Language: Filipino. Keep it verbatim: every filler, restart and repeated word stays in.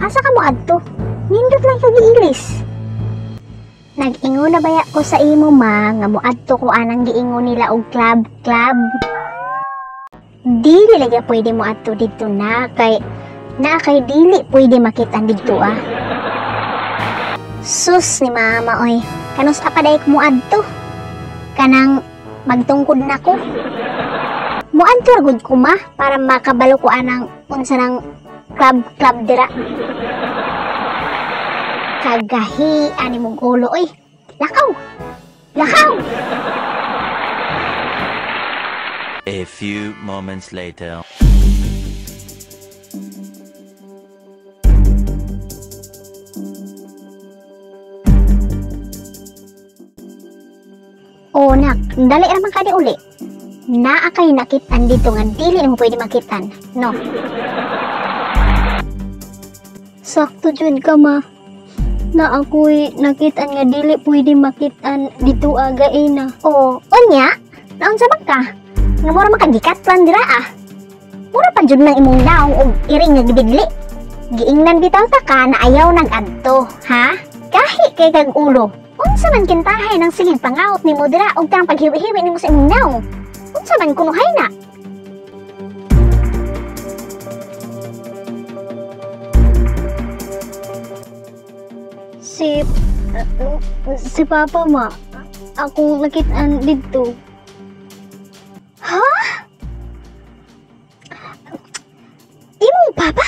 Asa ka mo adto? Nindot lang kag English. Nag-ingon na baya ko sa imo ma nga moadto ko anang giingon nila og club club. Dili lagi pwede mo adto dito na kay na kay dili pwede makita dito ah. Sus ni mama oy, kanus pa paday ko mo adto. Kanang magtungkod na ko. Moadto ra gud ko ma para makabalo ko anang unsa nang club club dira. Kagahi ani mo gulo oy. Lakaw. Lakaw. A few moments later. O nak, dali raman ka di uli. Naa kay nakitan dito nga dili mo pwede makitan, no? Sakto jud ka ma. Na ako'y nakitan nga dili pwede makitan dito aga ina. O, unya? Naon sa ka? Nga mura makagikat plan dira ah. Mura pa jud nang imong naong og iring nga gibidli. Giingnan bitaw ta ka na ayaw nag-adto, ha? Kahi kay kag ulo. Unsa man kintahay nang sigig pangaot nimo dira og tang paghiwi-hiwi nimo sa imong naong? Unsa man kunuhay na? Si uh, si Papa ma, ako nakitaan dito. Ha? Imong Papa?